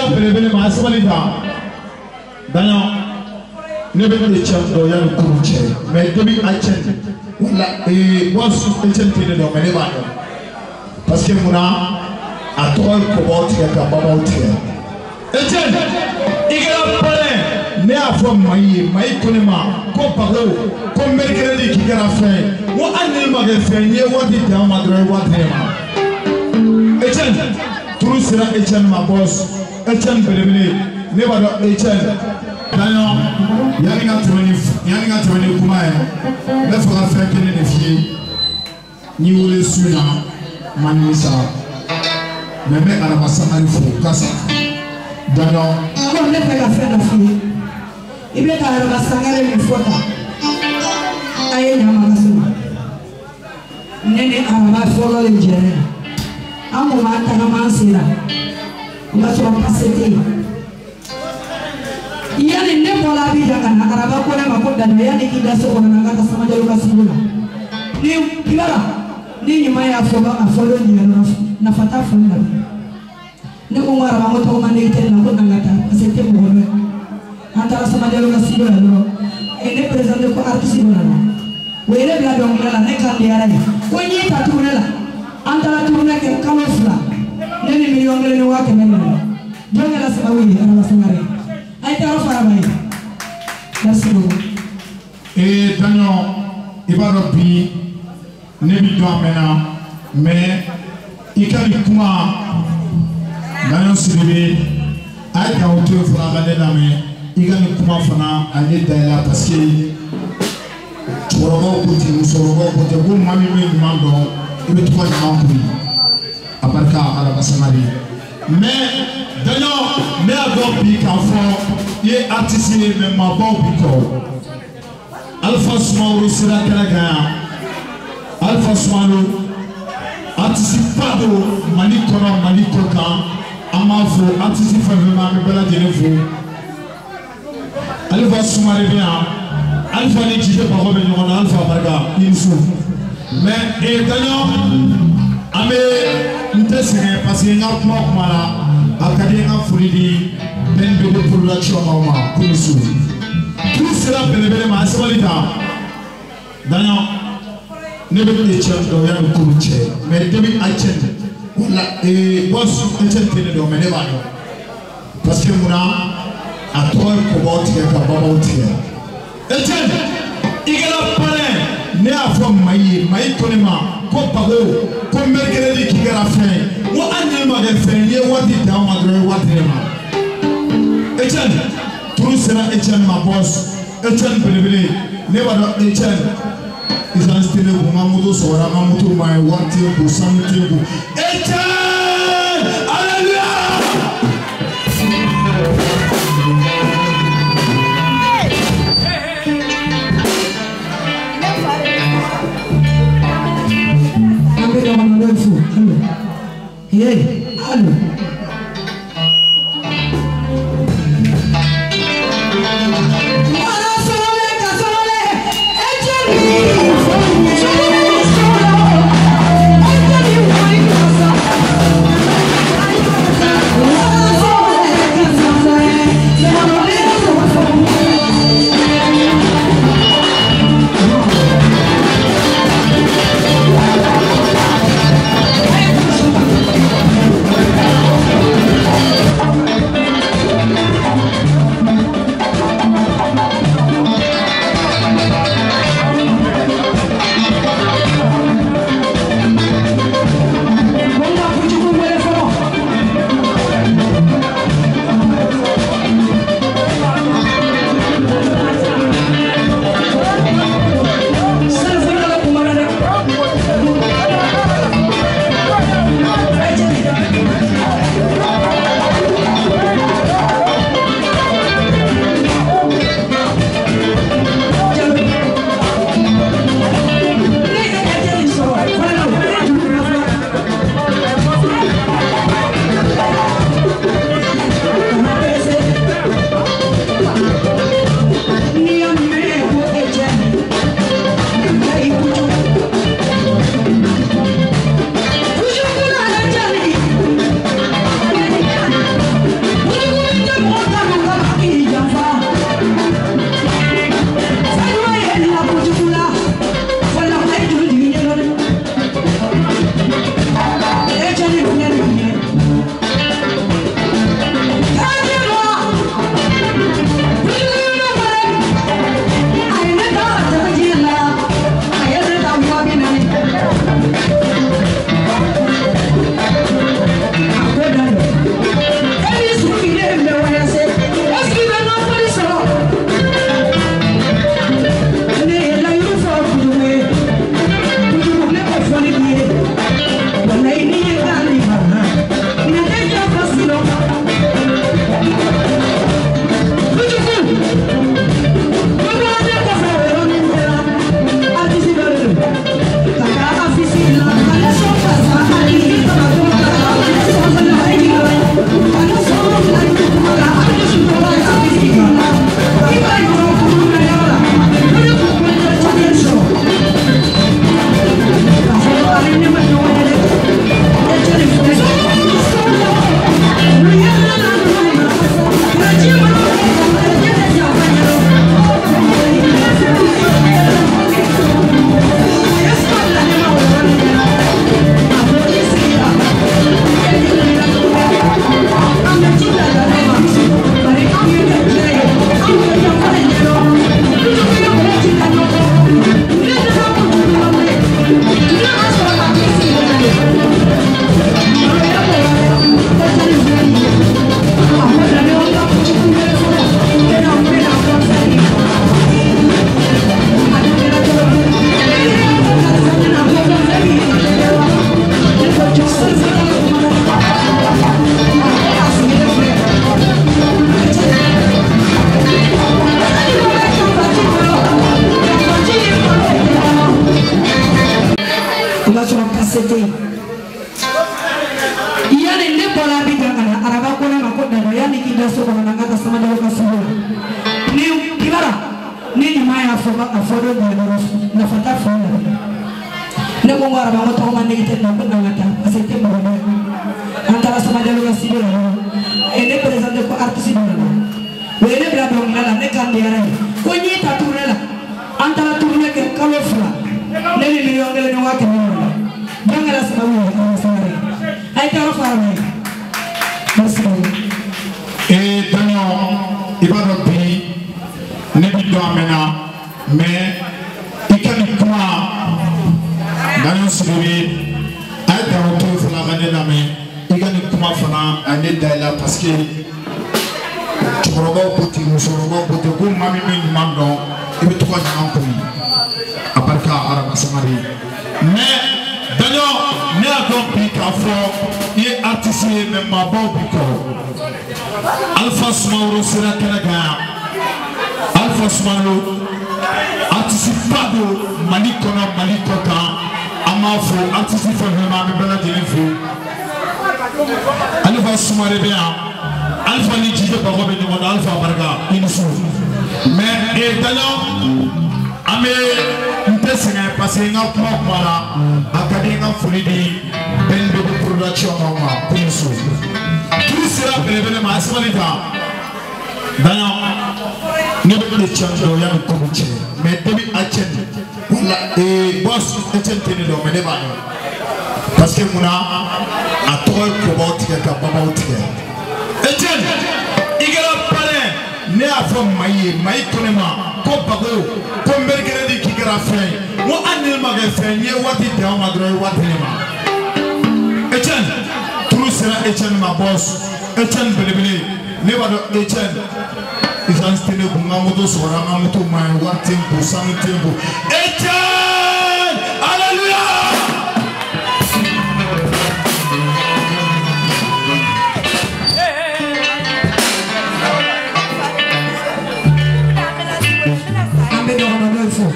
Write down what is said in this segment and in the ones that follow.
sera belebele ma asabalita daño ne be de chef do ya ko che mais debi achen wala boss achen tine do mais ne ba do parce que muna atol ko boti ka baba uti achen igara pare ne afo mai konema ko parlo ko mercredi ki gara fin wo anil ma ga fin ye wodi ta ma dro wodi ma achen turu sera achen ma boss achen belebele ne ba do achen daño yani nga tawani kuma ya le fera faire que ne fie ni wole suna manisa mais araba samari fo kasa daño ko ne fe la fe na fie ibe ka araba sangare ni fota aye nyama masuma nene araba folo le jere amu ma ta ma sira ngaso pasete yani ne bola bi daga na araba ko ne ma ko dan yani kida so na ngata sama jalu kasibula ni kibara ni nyuma ya fo ba afolo ni na fata funda ne ko ngara ba moto ma ne ite na ko ngata pasete mo hono anta sama jalu kasibula no ene presente ko artiste no na we ne bla do ngala ne kan diara ni ko ni ta tunela anta la tunela ke kama fula ne ni million ngale ni wa ke ne no jongela sama wi araba sangare ay taro faramay merci beaucoup et daño ibaro bi ne bi do amena mais ikali kuma daño sibe ay ka auto fara de la mais ikali kuma fana ani dayla parce que chorobo ko ti musorobo ko te ko mami me mando ibe to ko mampu abarka ala basamari mais d'ailleurs, mais avant Big Enfant, il est artiste, mais ma bonne Biko. Alpha Smaro sera Kalaga. Alpha Smaro, anticipado, Malikona, Malikoka, Amafo, anticipado, Mabela Genefo. Alpha Smaro bien. Alpha Nijide Parobe Nyon, Alpha Baga, il souffre. Mais, et d'ailleurs, Amé, nous t'essayons parce qu'il y a un peu de mal. Akadema Furidi, Ben Bebe Production Mama, Kumisu. Tout cela belebele ma asabalita. Daño ne be de chef do ya ko che, mais debi achen wala boss achen tene do mais ne ba do. Parce que muna atol ko boti ka baba uti. Achen igala pare ne afo mai konema ko pago ko mercredi ki gara fin. Wo anil ma ga fin ye wadi ta ma dro wadi ma Etienne turu sera Etienne ma boss Etienne belebele ne ba do Etienne isan stele ko mamudo sora mamudo mai wati ko samite ko Etienne hallelujah Hey, allo. araba ngoto ko mandi kita nampak ngata asete mo antara sama jalur kasih ini presente ko artis ini wene berapa ngala ne kan dia rai ko ni ta turela antara turne ke kalau fura ne ni milion ngale no wake ni bangala sama mo sama ay ta fara ni merci danyo ibado bi ne bi do amena mais ikani kuma danyo sibi ay ta to fala ganela mais ikani kuma fana ane dala parce que choroba poti musoroba poti ko mami min mando ibe to ko nyam ko aparka araba samari mais danyo ne a compris qu'à fort et artiste même ma bobiko Alpha Smauro sera kalaga Alpha Smauro anticipado malikona malikota amafo anticipado vraiment me bela delifu Alpha Smauro bien Alpha ni jide ba ko be ni mon Alpha barga insu mais et talent ame ntesena passer nga ko mara akadinga fulidi ben be production mama insu tout sera prévenu ma asmalita d'ailleurs ne peut pas changer au yam comme tu mais demi achen voilà et boss achen tene do mais débat parce que mona a trop ko bauti ka bauti achen igara pare ne a fo mai konema ko bago ko mergere di kigara fe mo anil maga fe nye wati de ma dro wati ma achen sera Etienne ma boss Etienne belebele ne ba do Etienne izan stene ku ngamoto sora ngamoto mai watin ku santembo Etienne hallelujah ambe do na do fo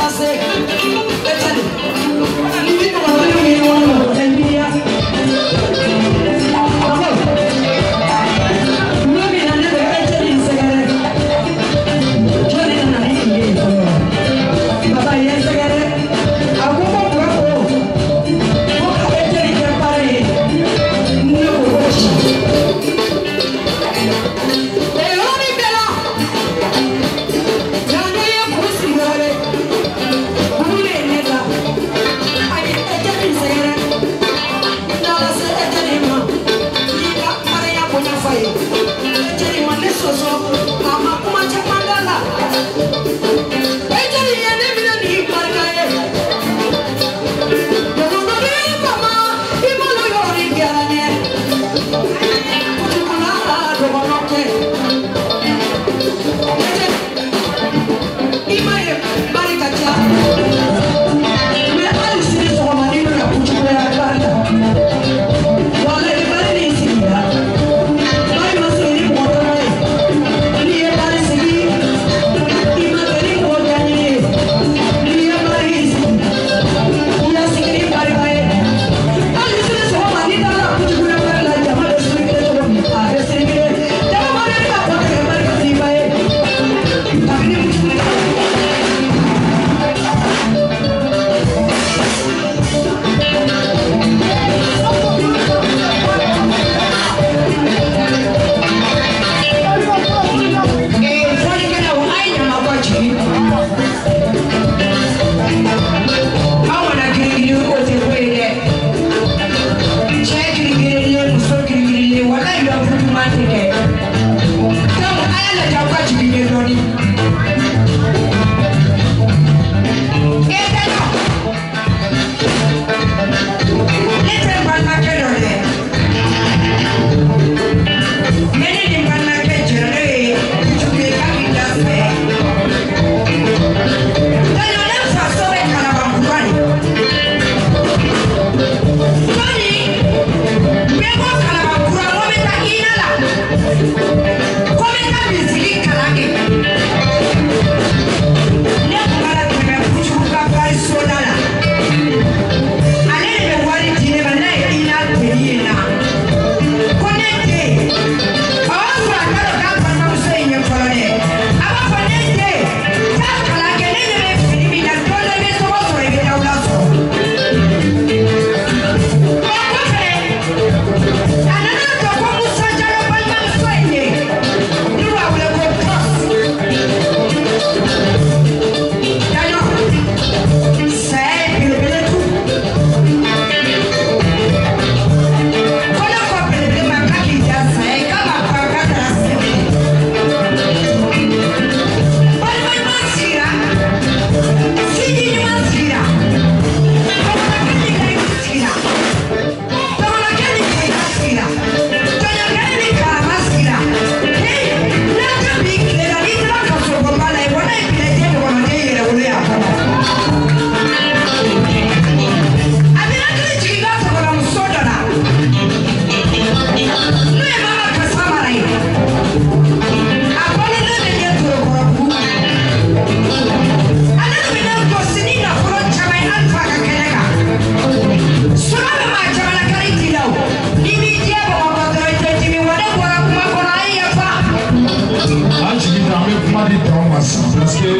parce que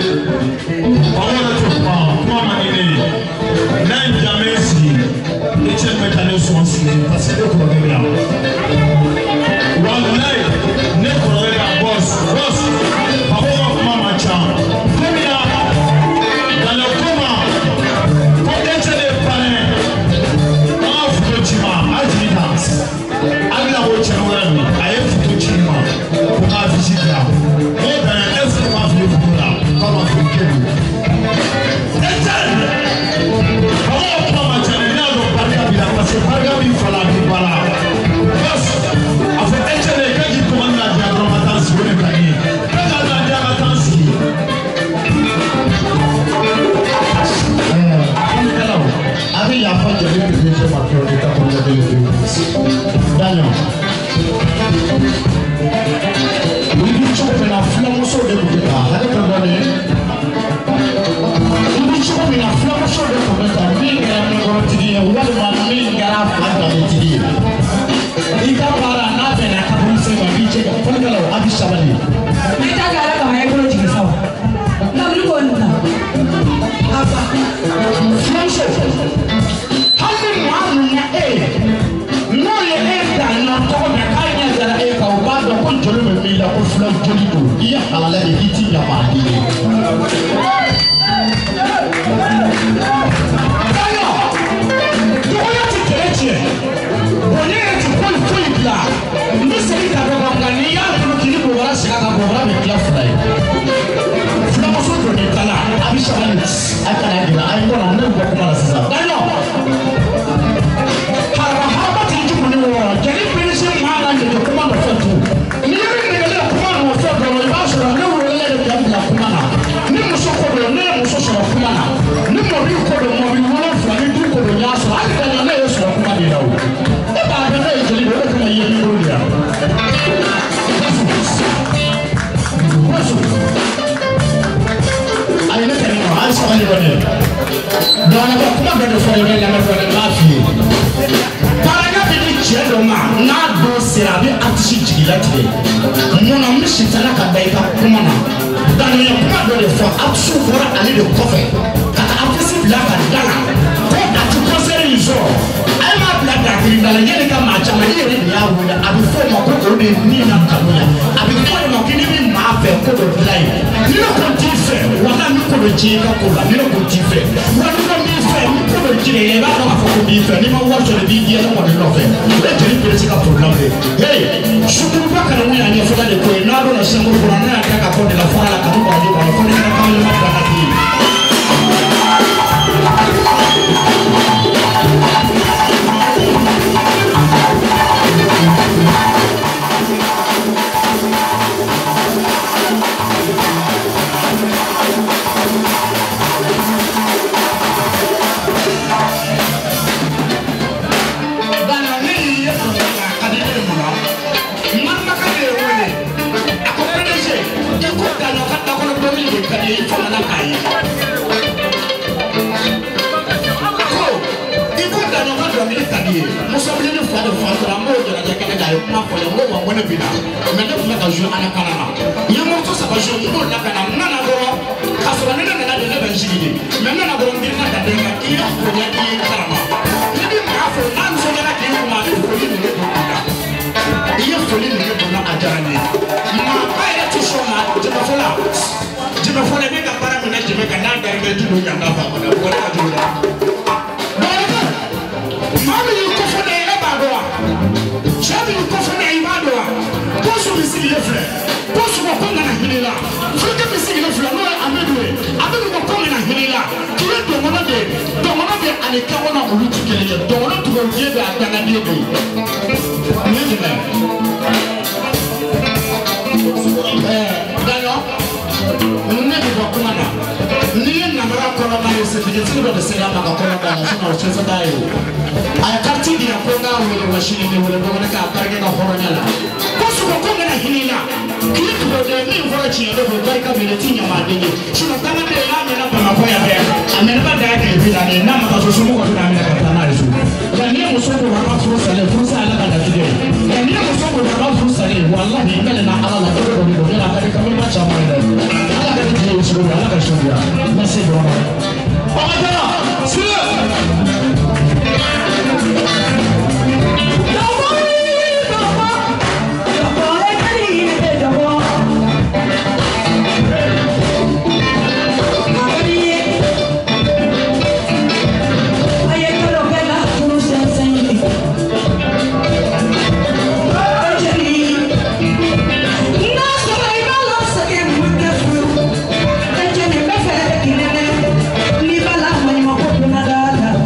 parole de moi manier n'a jamais si et tu me connais son si parce que le problème là wallahi ne problème là boss parole de maman chan comme là dans le coma pour être des parents en futur agitance agla wo chenwani aye futur pour ma visite là parce que ye walima min kɛra fila danbetigi ye i ka baara n'a bɛnna ka bɔ se ma b'i cɛ ka fɔlikɛlaw a bɛ sabali. i t'a kɛ ala kama i bolo jigin sa wa n'aw ko nin na a fa fulamuso hali ni maa min na e ye n'o ye e dan na tɔgɔ min k'a ɲɛ jara e kan o b'a dɔn ko joli bɛ min la ko fula joli don i ye halala de k'i ti yafa a den ye. Dɔgɔya ti kɛlɛ tiɲɛ bonya yɛrɛ ti foyi foyi bila n bɛ segin ka dɔgɔ nka n'i y'a bolo k'i ni bɔbɔra segin a kan bɔbɔra bɛ tila fila ye. Fulamuso dɔ de ta la a bɛ sabali a kana gɛlɛ a ye kɔnɔ ne bɛ bɔ kuma la sisan. Daɲɔ haraba tigi jugu ni wɔɔrɔ jeli bilisi maa la jeli kuma nɔfɛ tu n'i ye min nɛgɛlen kuma nɔfɛ dɔrɔn i b'a sɔrɔ ne wololen de bɛ bila kuma na ni muso ko don ne ye muso sɔrɔ kuma na ni mɔbili ko don mɔbili wolonfila ni du ko don n y'a sɔrɔ hali ka ɲa ne ye sɔrɔ kuma de la o e b'a dɔn ne ye jeli de o de kama i ye min bolo de yan. a ye ne tɛmɛ ma hali sabali dɔ de donc a ka kuma dɔ de fɔ i bɛ lamɛn fɔ ne b'a f'i ye. Paraga bɛ di cɛ dɔ ma n'a don sera a bɛ artiste jigilatigɛ munna n bɛ sitana ka da i ka kuma na danuya kuma dɔ de fɔ artiste bɔra ale de kɔfɛ ka taa artiste bila ka da la ko a ti concert in sɔrɔ a ye maa bila dakiri da la yanni ka maa caman i yɛrɛ de y'a wele a bɛ fɔ o ma ko o de ye min na kanu ya a bɛ fɔ o ma ko ni bɛ maa fɛ ko dɔ dilan ye ni ne ko t'i fɛ wala ni ko dɔ ci i ka ko la ni ne ko t'i fɛ wa ni ko b'i fɛ ni ko dɔ ci de ye i b'a dɔn k'a fɔ ko b'i fɛ n'i ma wari sɔrɔ i b'i di yɛlɛ kɔni nɔfɛ o ye jeli peresi ka problème de hey sukuruba kana mun y'a ɲɛfɔla de ko ye n'a donna sɛnkuru kɔnɔ ne y'a kɛ ka fɔ de la fɔra la kanu baraji kɔnɔ fɔ ne kana kan yɛlɛma bila ka di. Ni bala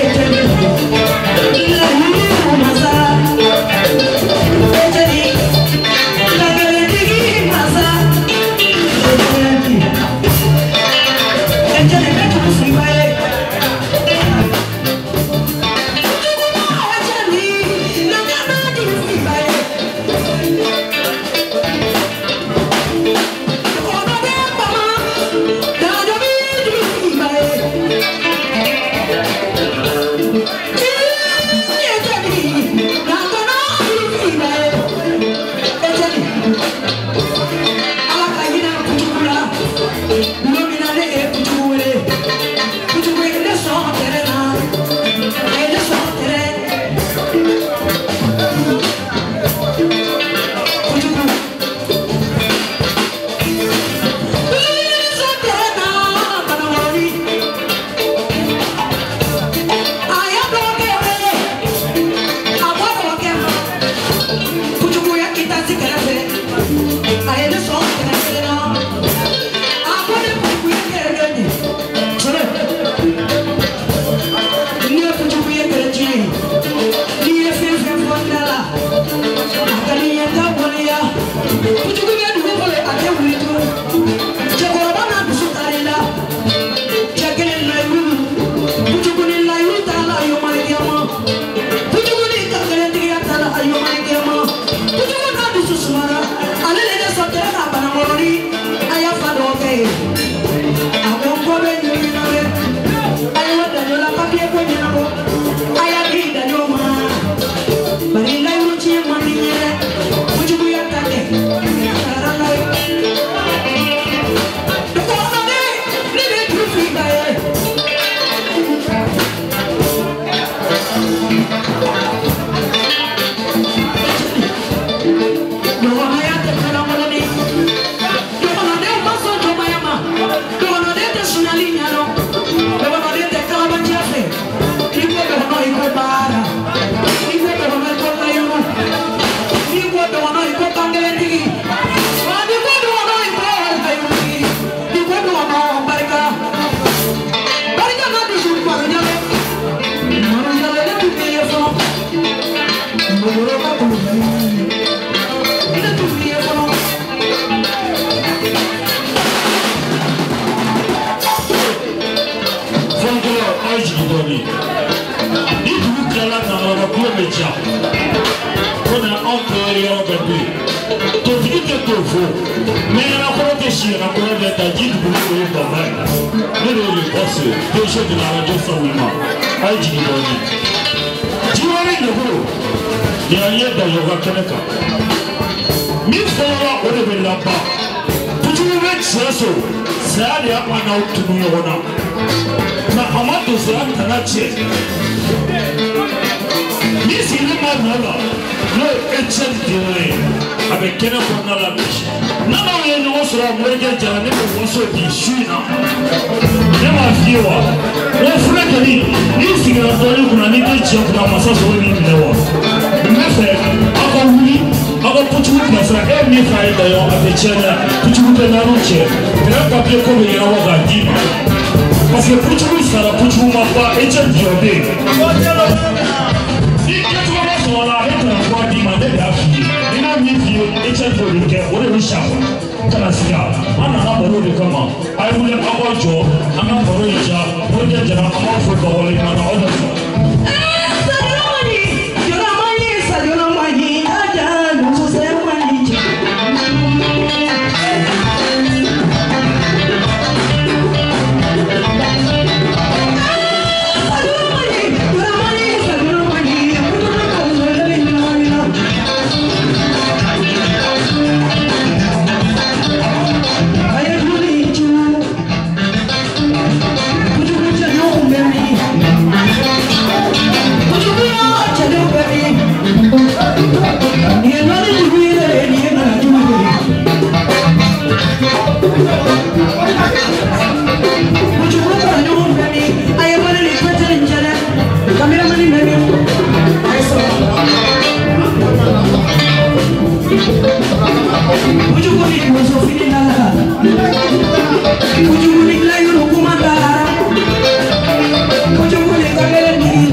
Ujung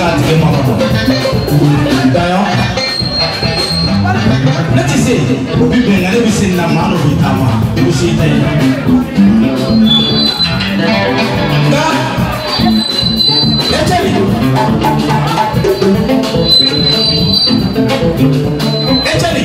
tigɛ ma kɔnɔ dayɔ ne ti se o bi bɛn nka ne bi se na maa dɔ bi taama o bi se ta ye nka Echeli Echeli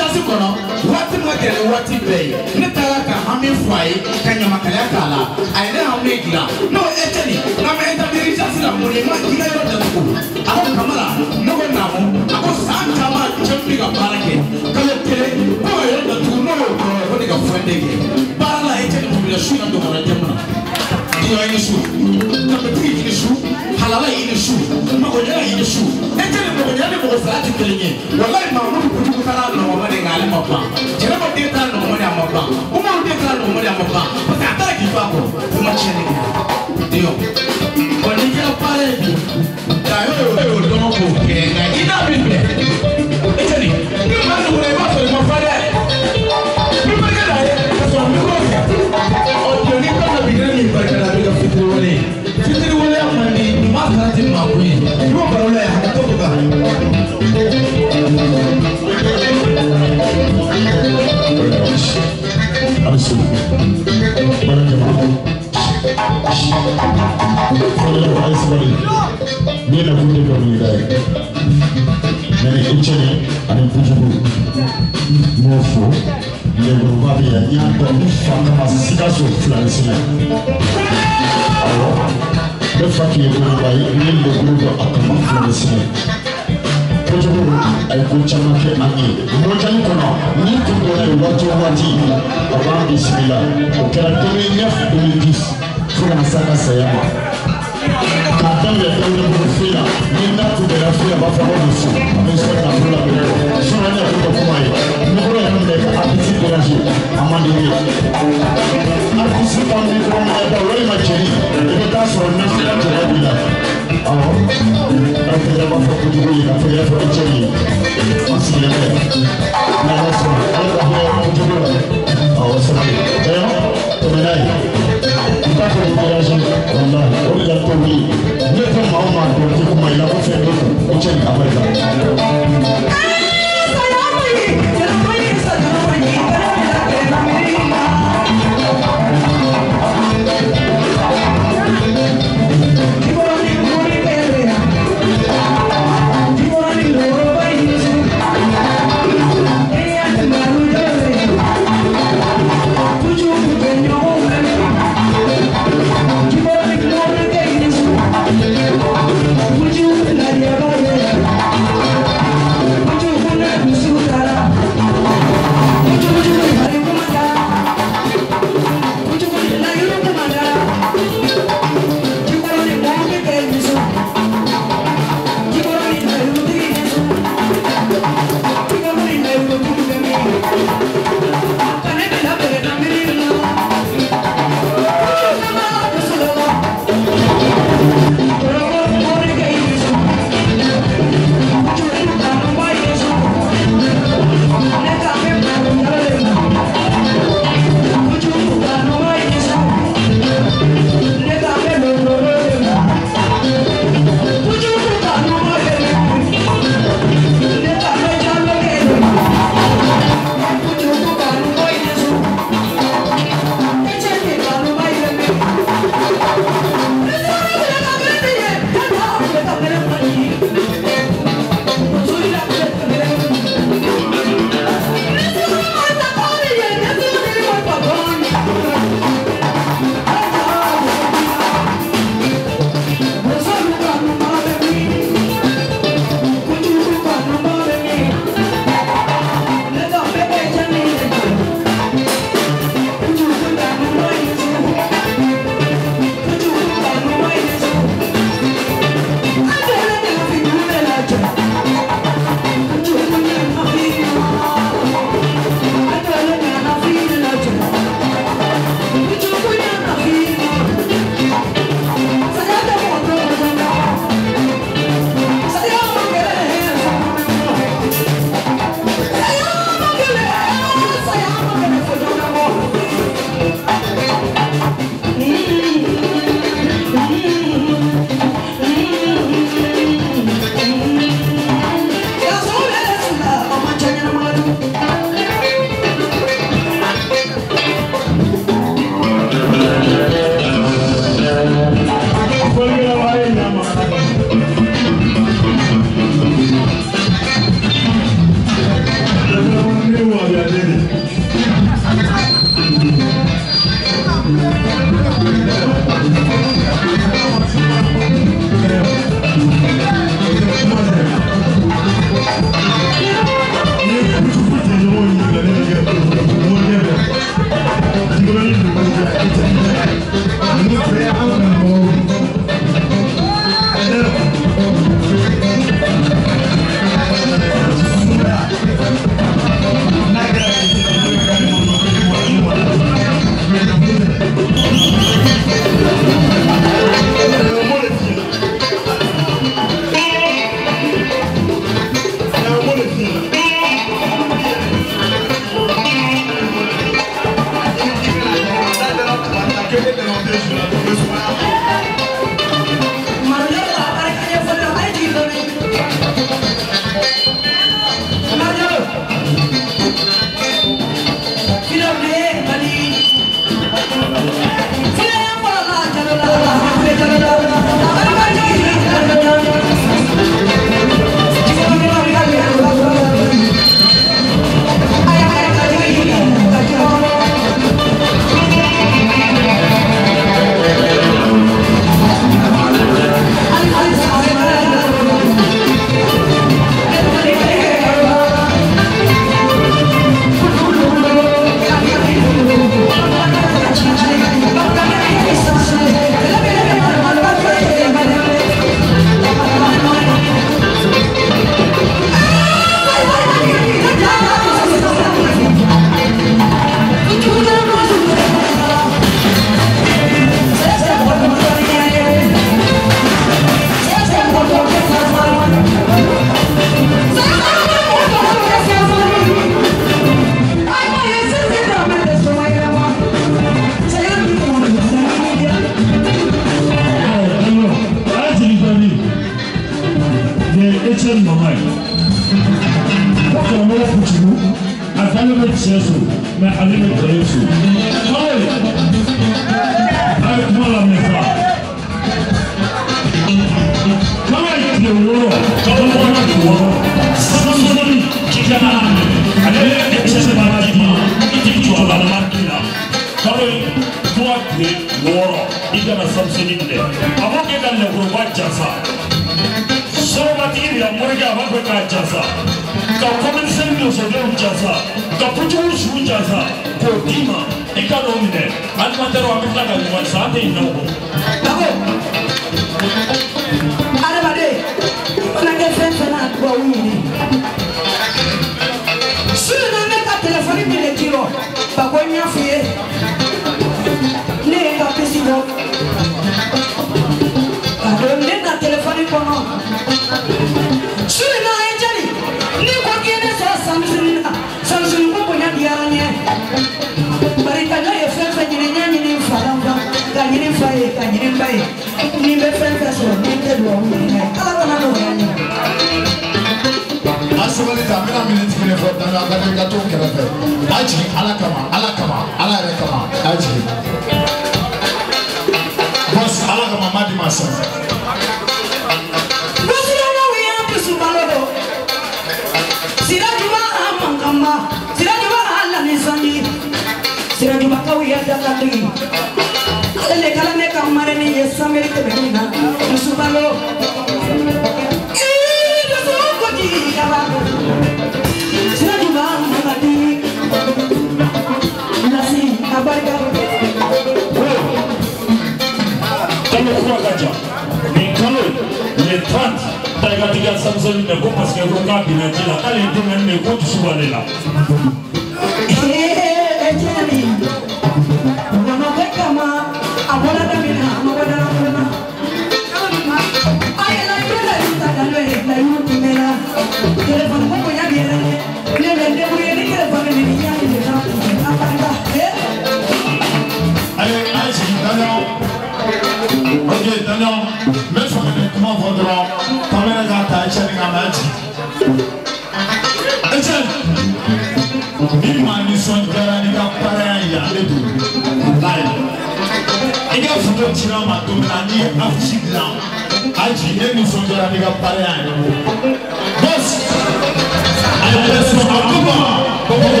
Boss,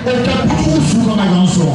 ka bugu su ka ɲɔgɔn sɔrɔ.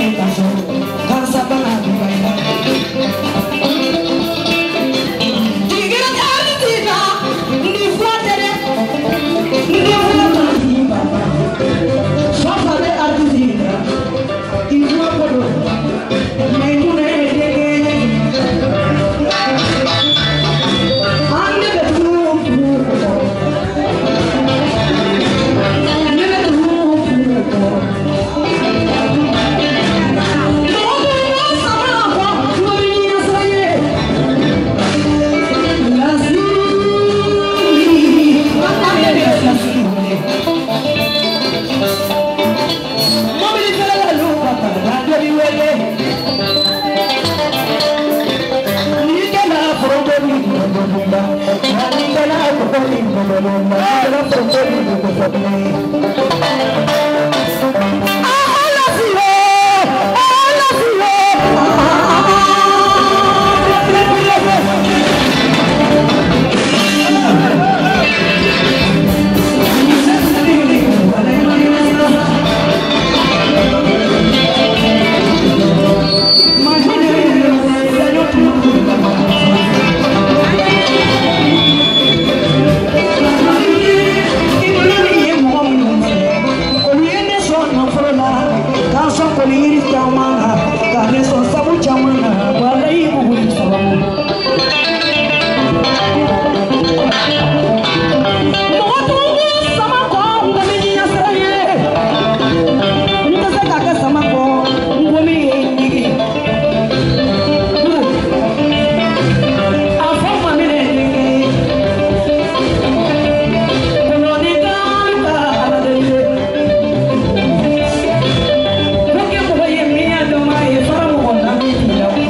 Thank you.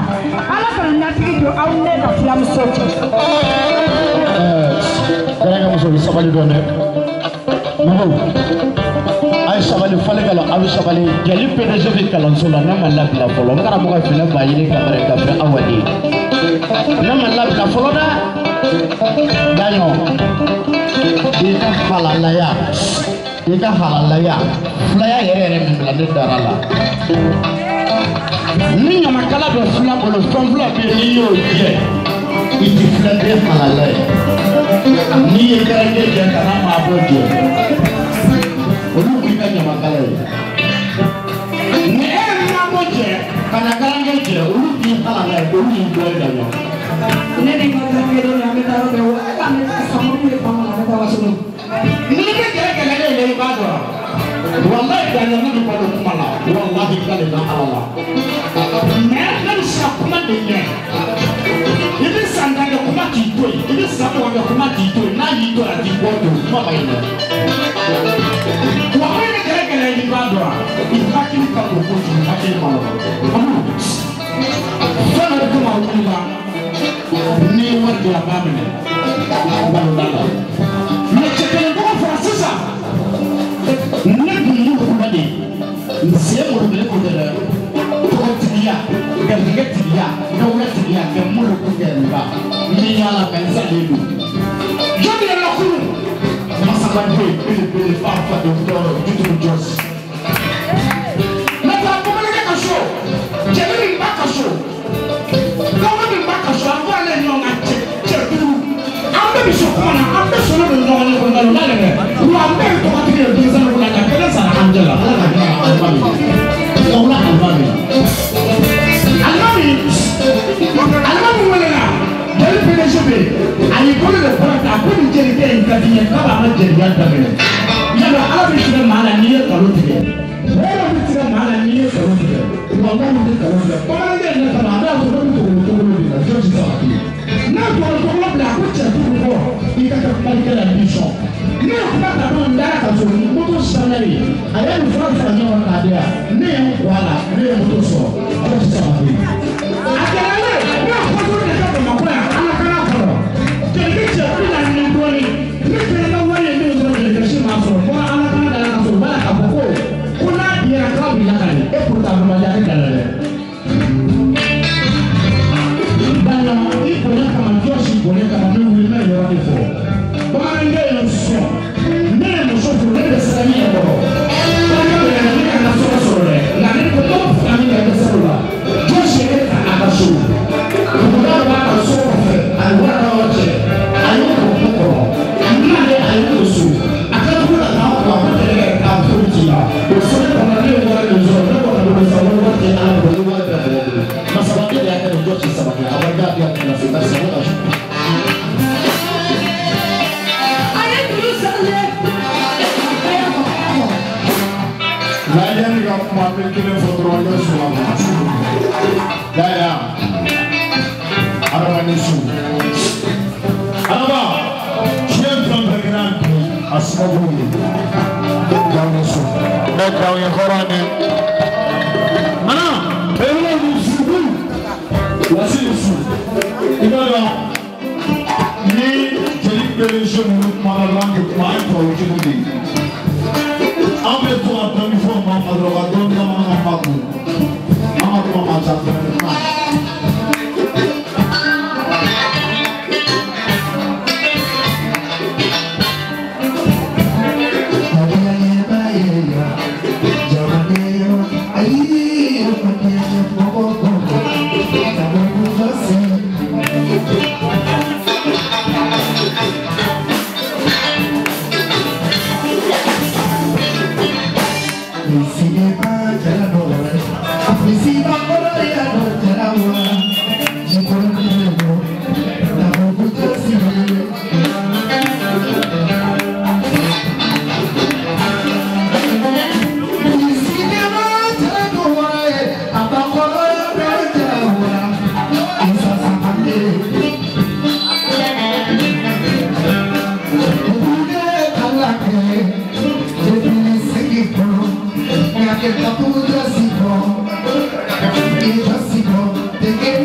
ala kana natigi don aw ne ka filamuso cɛ. Garaga muso bɛ sabali dɔn dɛ. Mɔgɔw a ye sabali falikala a bɛ sabali jeli PDG bɛ kalanso la n'a ma labila fɔlɔ n karamɔgɔ finɛ b'a ɲini ka bɛrɛ ka fɛ aw de n'a ma labila fɔlɔ dɛ. Daɲɔ i ka halalaya filaya yɛrɛ min bila ne dara la. Ni ɲamakala bɛ fila bolo fɛn fila bɛ yen n'i y'o jɛ i ti filɛ den halala ye. N'i ye garange jɛ kana maa bɔ jɛ olu b'i ka ɲamakala ye. Ni e ye maa bɔ jɛ kana garange jɛ olu b'i halala ye olu b'i bɔ da ɲɔgɔn. Ne ni n ka garange dɔ la an bɛ taa yɔrɔ bɛɛ wa e ka ne ka samuru de fanga la an bɛ taa waso. N'i bɛ kɛlɛ de i b'a dɔn. Wallahi daɲɔ ne bɛ balo kuma la wallahi k'ale na ala la. Mais ne bɛ se ka kuma de ɲɛ. I bɛ san tan kɛ kuma k'i to yen i bɛ san mugan kɛ kuma k'i to yen n'a y'i to yen a t'i bɔ to kuma ma ɲi dɛ. Wa ko ne kɛlɛ i b'a dɔn wa i hakili ka bon kojugu hakili ma nɔgɔn. Fɛn dɔ kuma wulila n'i ye wari di a b'a minɛ baloda la. Mais cɛ kelen tɔgɔ fɔra sisan ne tun y'u kuma de sen mɔdɔlen ko tɛ dɛ. Tɔgɔtigiya garijɛgɛ tigiya dawula tigiya kɛ mɔdɔ ko kɛ nba min yala mɛ n salen don. Jɔn yɛrɛ la kunun masaba bɛ yen belebele fa dɔgɔtɔrɔ Dutumu Jɔsi. Maintenant bamanankɛ ka so jɛnɛ min b'a ka so dɔgɔ min b'a ka so an b'a lajɛ ɲɔgɔn kan cɛ duuru an bɛɛ bɛ sɔn kuma na an bɛɛ sɔnnen don ɲɔgɔn ye kɔnɔna la n'a lajɛ wa an bɛɛ ye tɔgɔtigi ye denmisɛnninw la ka kɛnɛ sara an jɛ la ala ka hinɛ alimami ɔwula alimami alimami welela jeli PDG bɛ yen a y'i bolo de fɔlɔ ta ko nin jelikɛ in ka di n ye k'a b'a ka jeliya daminɛ yala ala bɛ tigɛ maa la n'i ye nkalon tigɛ hɛrɛ bɛ tigɛ maa la n'i ye nkalon tigɛ wa maa min tɛ nkalon tigɛ bamanankɛ in ne fana a b'a sɔrɔ ne bɛ tɔgɔ de la jɔn sisan a kelen n'a tɔgɔ tɔgɔ bila a ko cɛ duuru kɔ i ka kɛ kumalikɛla ni sɔn ne ye kuma ta dɔn n dara ka so moto sanuyali a ye nin fura fara ɲɔgɔn k'a di yan ne ye n kɔ a la ne ye moto sɔrɔ jɔn sisan a kelen a kɛra ne ye faso de ka Bamakɔ yan ala kana kɔrɔ jelikɛ cɛ bi na ni dɔɔni ne fɛnɛ ka wari ye min sɔrɔ jelikɛ si m'a sɔrɔ fo ala kana da ka sɔrɔ bala ka fɔ ko n'a dira k'a b'i lakali e pourtant bamajɛ a tɛ dala dɛ. Bana i bonya kama jɔsi bonya kama ne wuli ne yɔrɔ de fɔ bamanankɛ ye sɔn ne ye muso furu ne bɛ siran min kɔrɔ bamanankɛ bɛ yɛlɛ ne ka nasɔngɔ sɔrɔ dɛ nka ne ko n'o fila min kɛ dɛsɛ o la jɔsi ye ka a ka so duguba b'a ka so kɔfɛ a ye wari dɔw cɛ a ye o ko kɔrɔ n'ale a ye o so a ka dugu la k'a kɔ a ko kɛlɛ k'a foyi ci la o so ne kɔnɔ ne ye wari min sɔrɔ ne kɔnɔ ne bɛ sɔrɔ ne wari tɛ ala bolo ne wari bɛ mɔgɔ bolo masaba de y'a kɛ nin jɔsi saba kɛ a wari d'a di a kɛnɛ fɛ barisa ne ka so. Layan ka kuma bɛ kelen fɔ dɔrɔn ne sɔrɔ a ma yaya adamaden su adama tiɲɛ fɛn fɛn kɛra a sababu ye gawo su ne gawo ye hɔrɔn ye mana bɛɛ bɛ sugu wasi su i b'a dɔn ni jeli PDG ninnu kuma la lan kɛ kuma an ye tubabu cogo de ye. An bɛ to ka dɔɔni fɔ maa ma dɔrɔn ka dɔɔni bamanankan ba kun an ka kuma ma ca fɛnɛ kuma. Te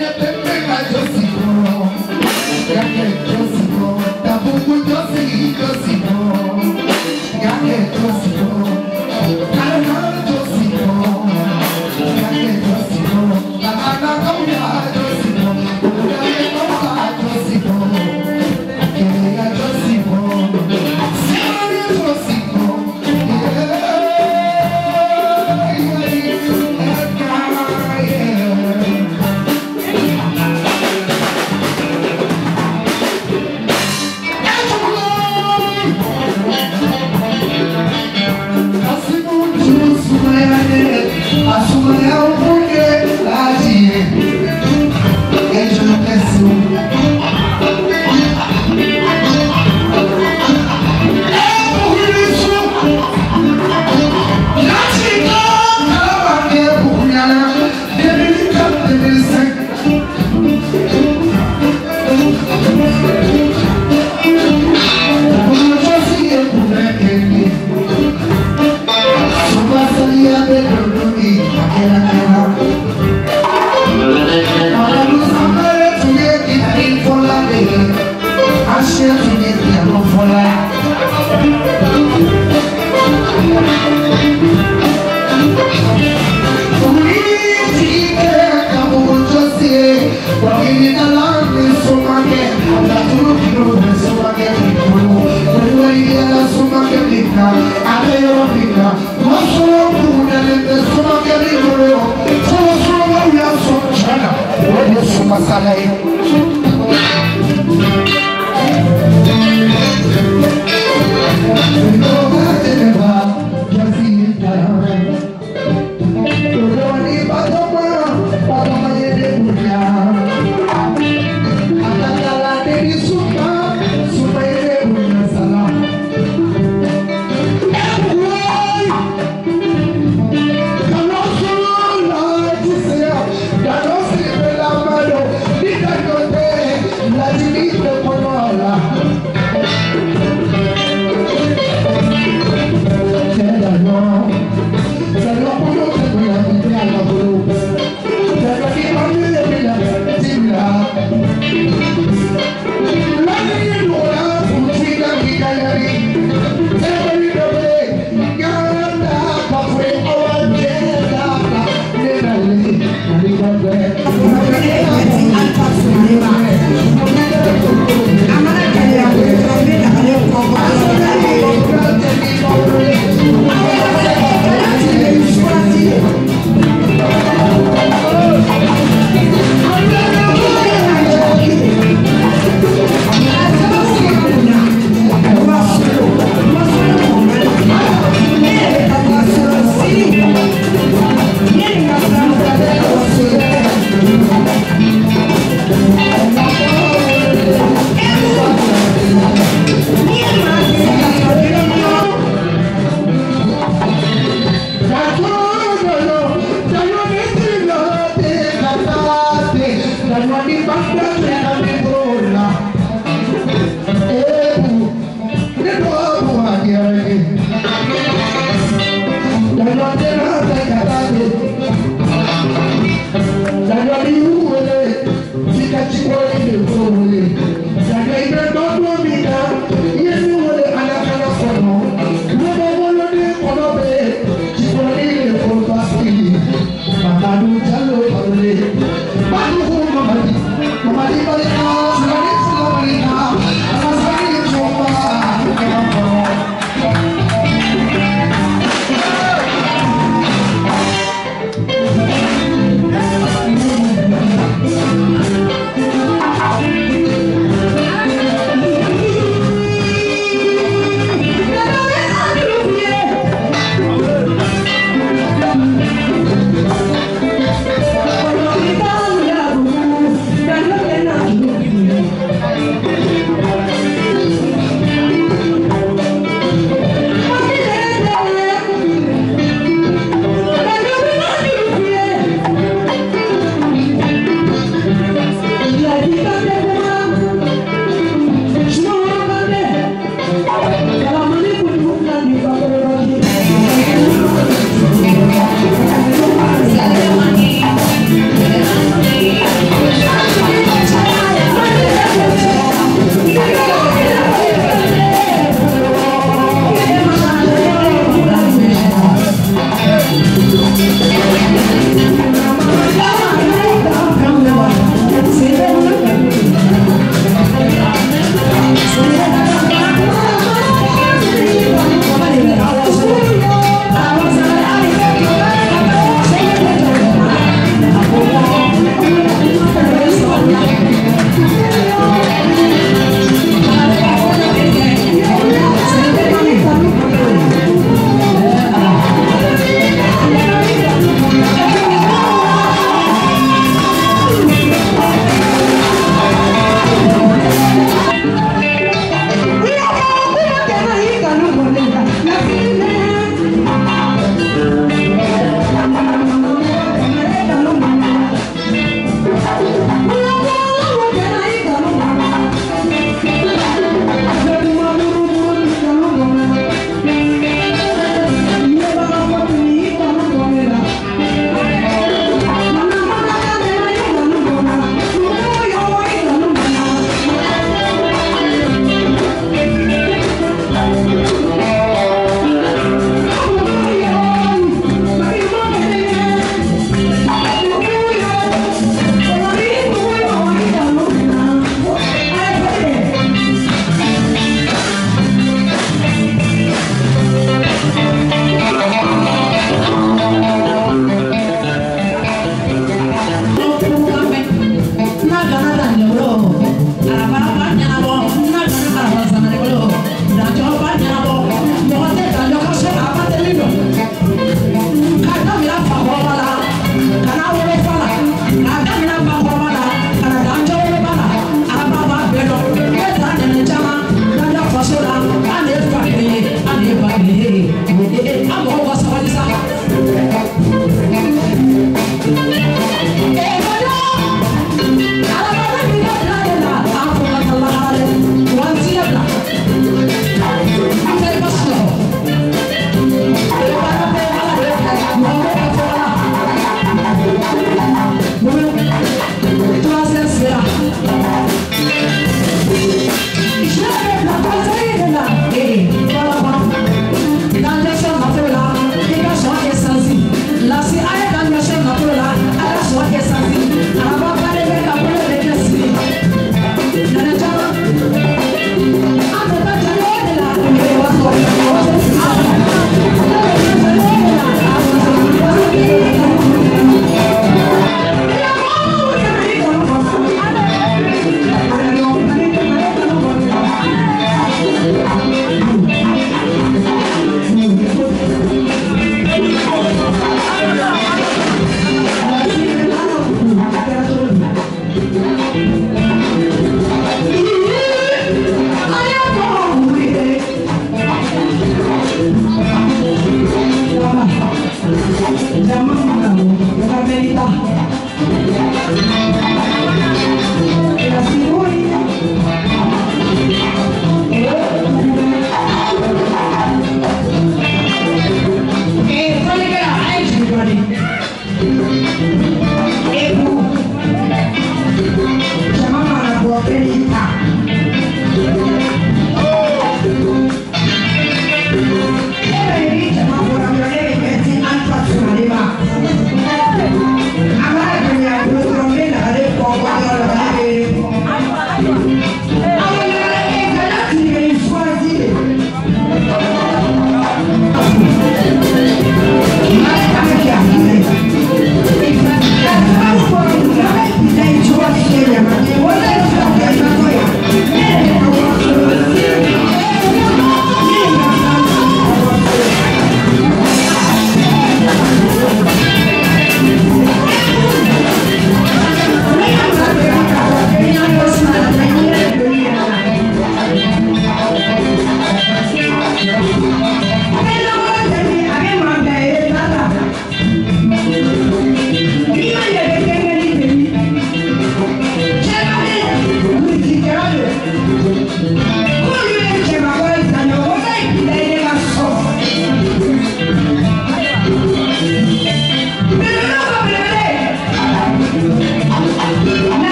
Don't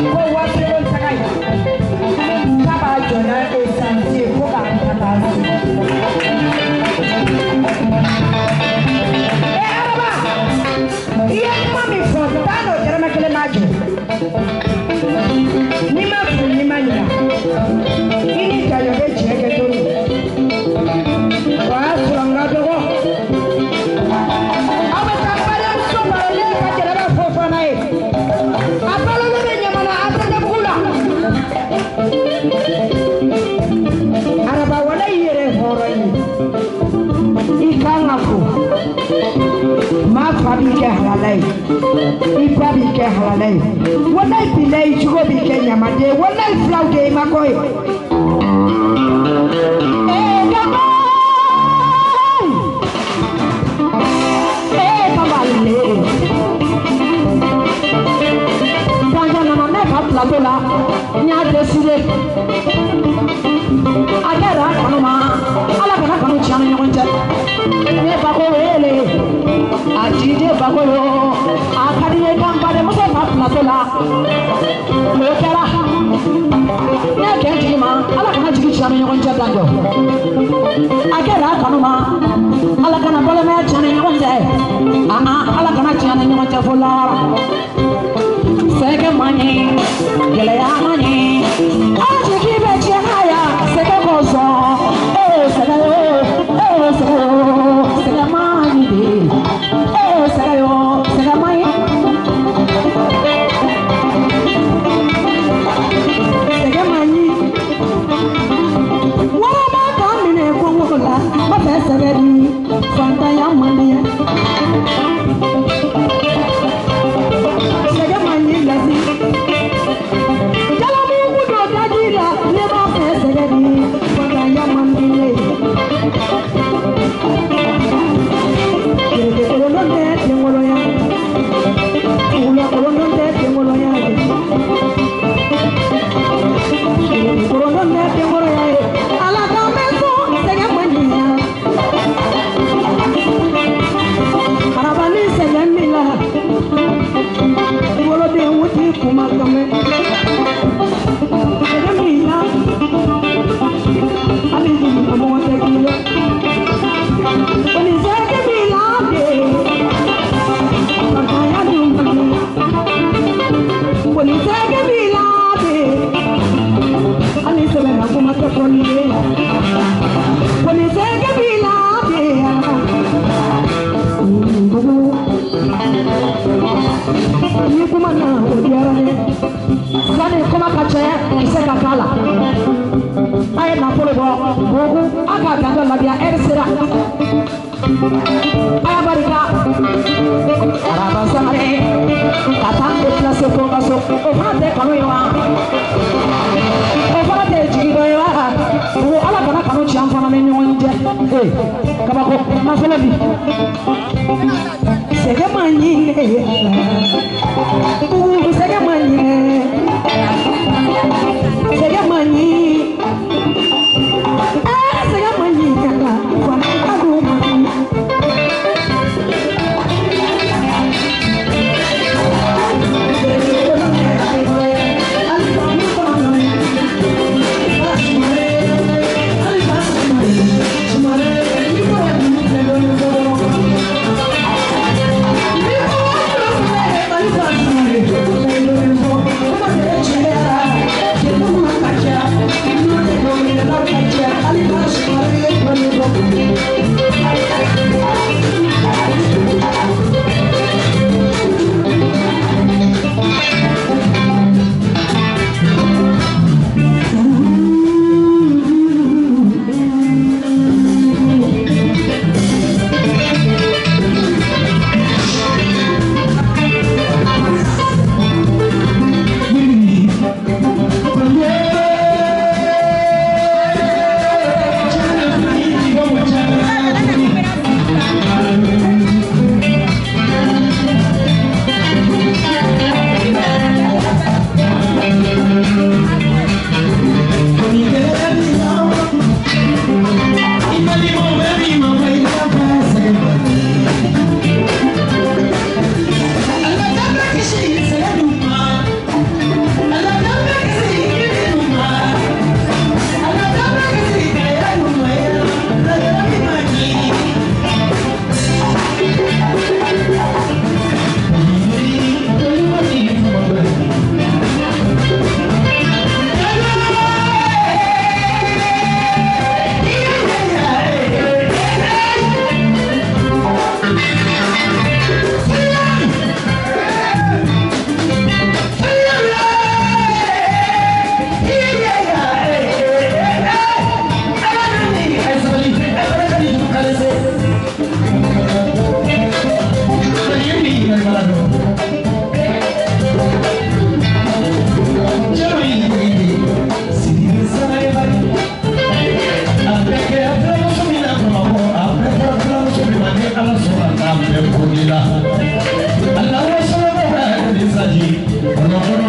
Thank you.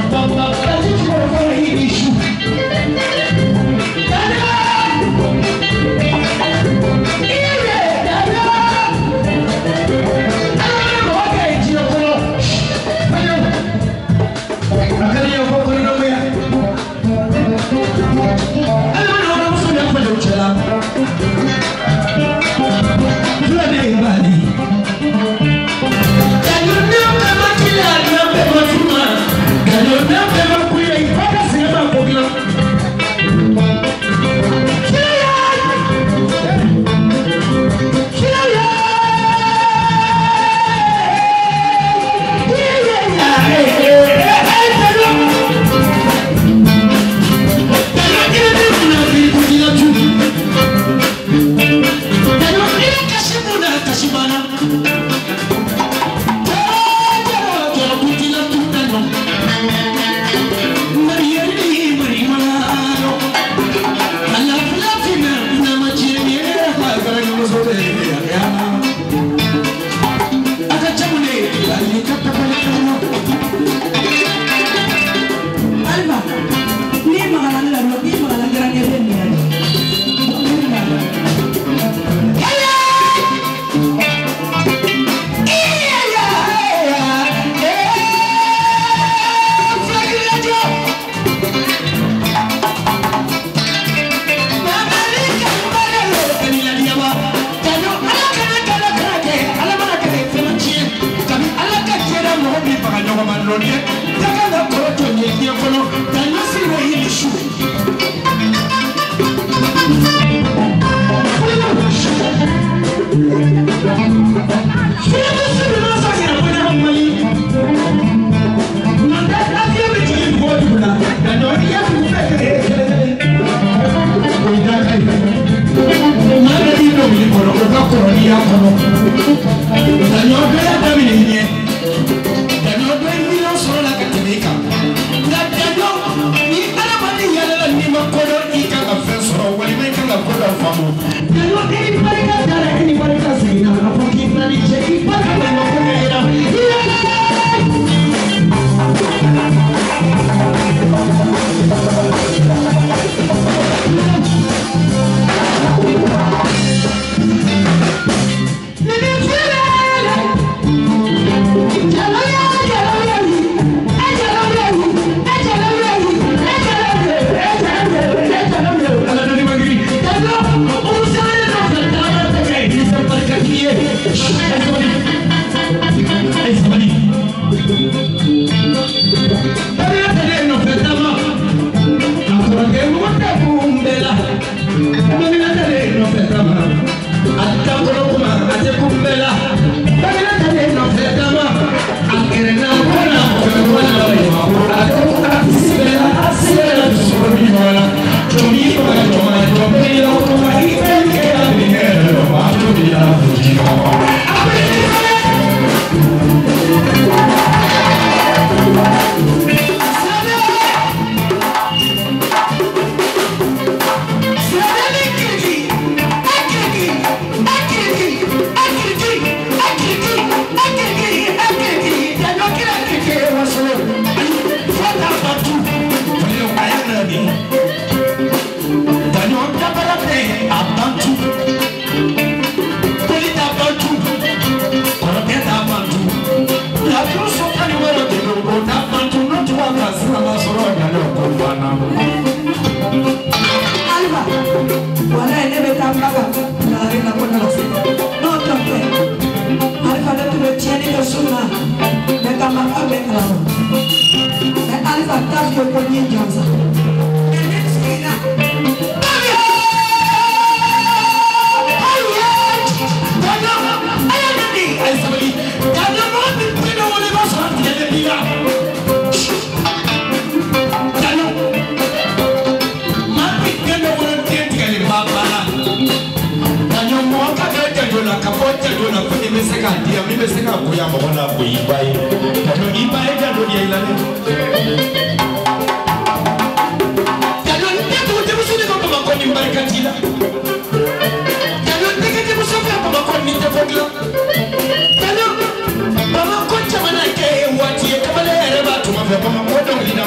Bama ko jamana ke wati kamale reba tuma fe bama ko dong ina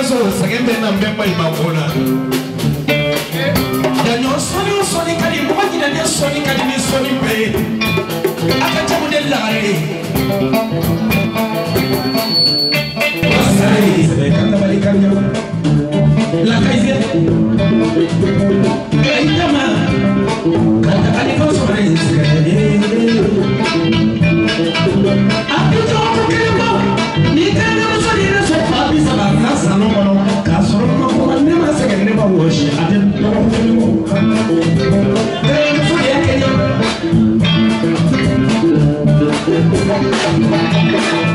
so sɛgɛn bɛ na mbɛ bayi ma ko na yanni o sɔnni ka di mɔgɔ ɲinɛ ne sɔnni ka di ni sɔnni bɛɛ ye a ka ca de lagare ye wasare sɛbɛ ka tabali ka ɲɛ lakaise ayi dama ka tabali ka sɔrɔ yen sɛgɛn a bɛ jɔ ko kelen bɔ ni kelen muso de ye sɔrɔ fa bi saba ka salon kɔnɔ k'a sɔrɔ ma ko ne ma sɛgɛn ne ma wɔsi a tɛ dɔgɔkun kelen bɔ muso de y'a kɛ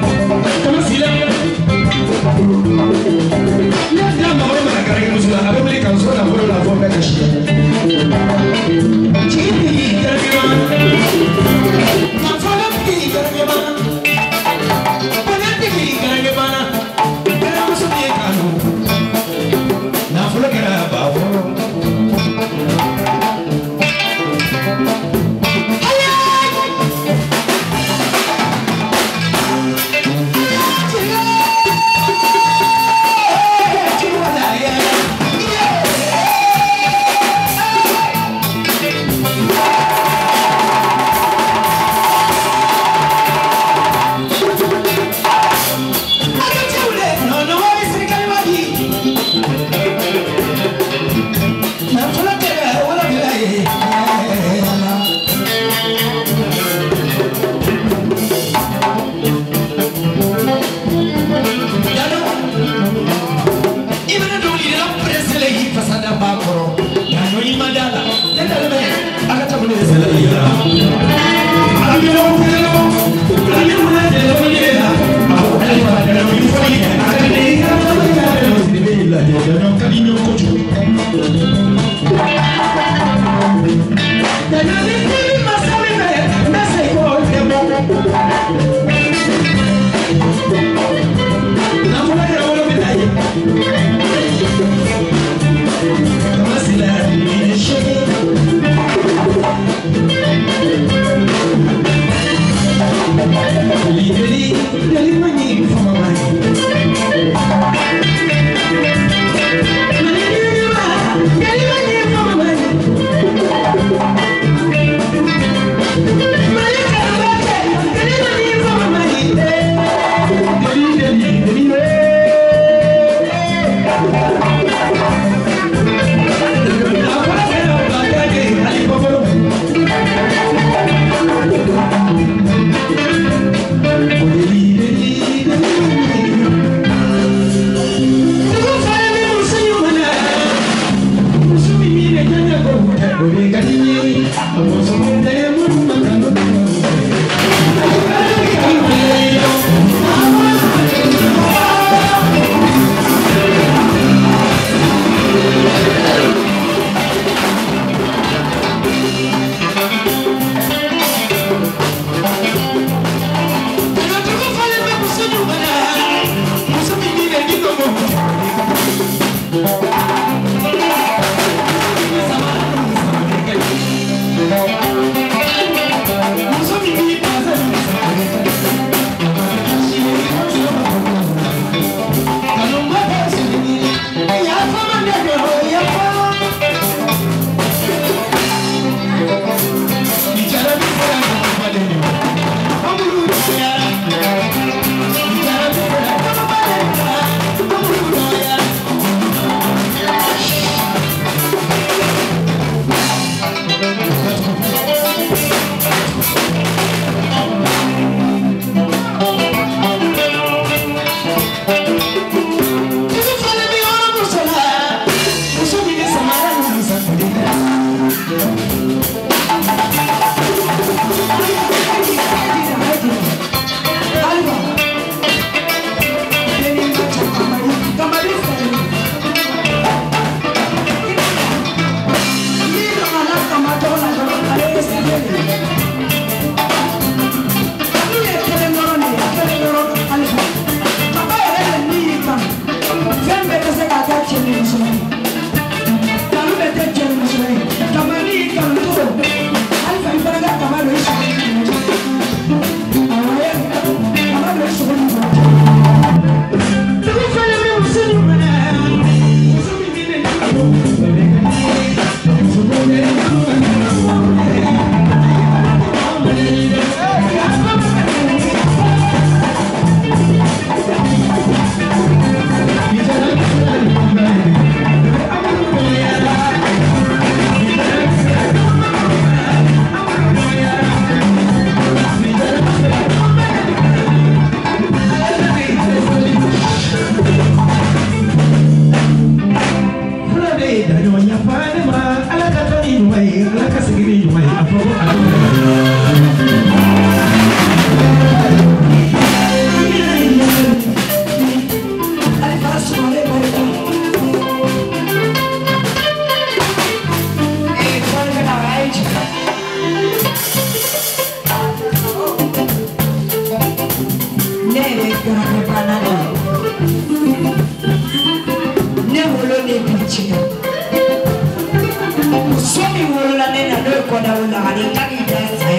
koda wala hali kami dasa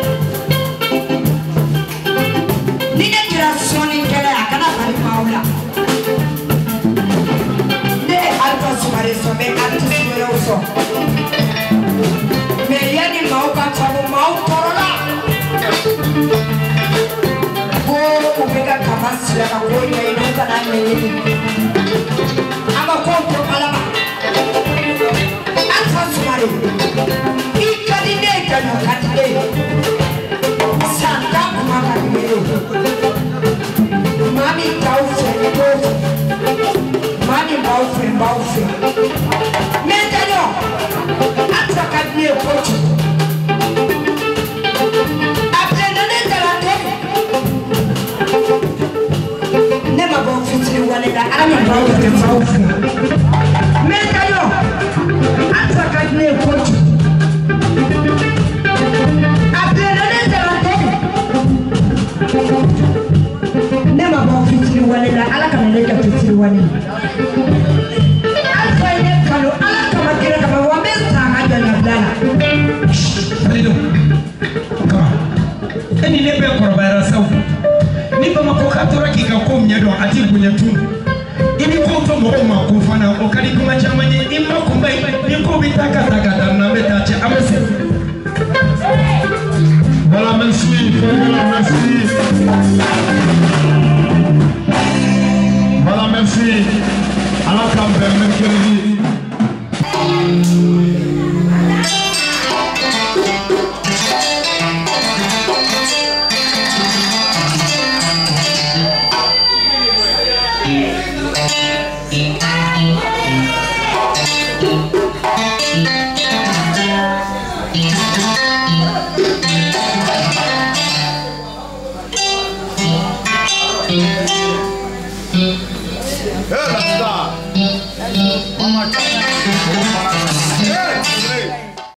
ni ne kira soni kala akana bari maula ne alfa sumare so me antu sumare uso me yani mauka chabu mau korona go umega kamasi la ko ile inuka na mimi ama ko palama alfa sumare ikadine kanu katide santa kumaka kimero mami taufe mami baufe mentanyo atra kadne kochi aprenda ne talate ne ma baufe tiri wale da ami baufe mentanyo atra kadne kochi aprenda ne talate nema ba fitiri wale la ala kana ne ka fitiri wale alfa ne kalo ala kama kira kama wamesta haja na dala Fredo kama eni ne be korobara saw ni ba mako ka tora ki ka ko mnya do ati kunya tun ini ko to mo ma ko fana o kali kuma chamanye imma ko bai ni ko bitaka taka na beta che amese voilà merci voilà merci à la campagne mercredi Hey, let's start. One more time.